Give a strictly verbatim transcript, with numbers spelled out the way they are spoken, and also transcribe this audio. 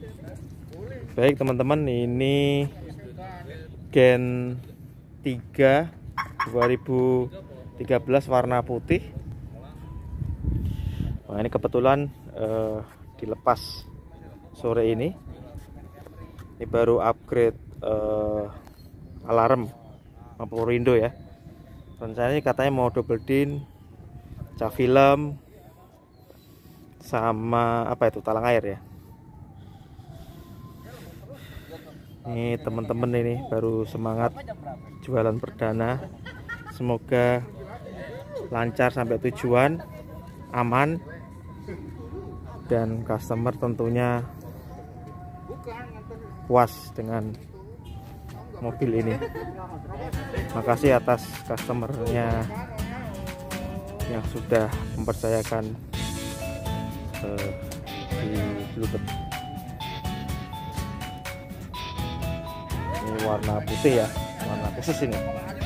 Baik teman-teman, ini Gen tiga dua ribu tiga belas warna putih. Nah, ini kebetulan eh, dilepas sore ini. Ini baru upgrade eh, alarm Mampurindo ya. Rencananya katanya mau double din, cat film, sama apa itu, talang air ya. Ini teman-teman ini baru semangat jualan perdana. Semoga lancar sampai tujuan, aman, dan customer tentunya puas dengan mobil ini. Makasih atas customernya yang sudah mempercayakan uh, di Bluebird. Ini warna putih ya, warna khusus ini.